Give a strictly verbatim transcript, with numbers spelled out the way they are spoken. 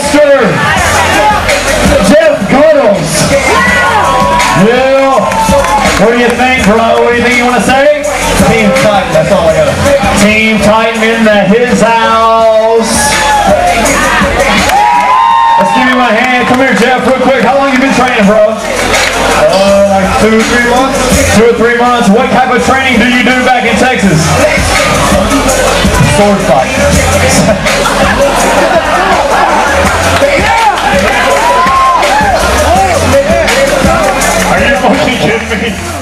Mister Jeff Gunnels. Yeah. What do you think, bro? What do you think you want to say? Team Titan, that's all I got. Team Titan in the his house. Let's give you my hand. Come here, Jeff, real quick. How long you been training, bro? Uh, like two or three months. Two or three months. What type of training do you do back in Texas? Sword fight. Are you fucking kidding me?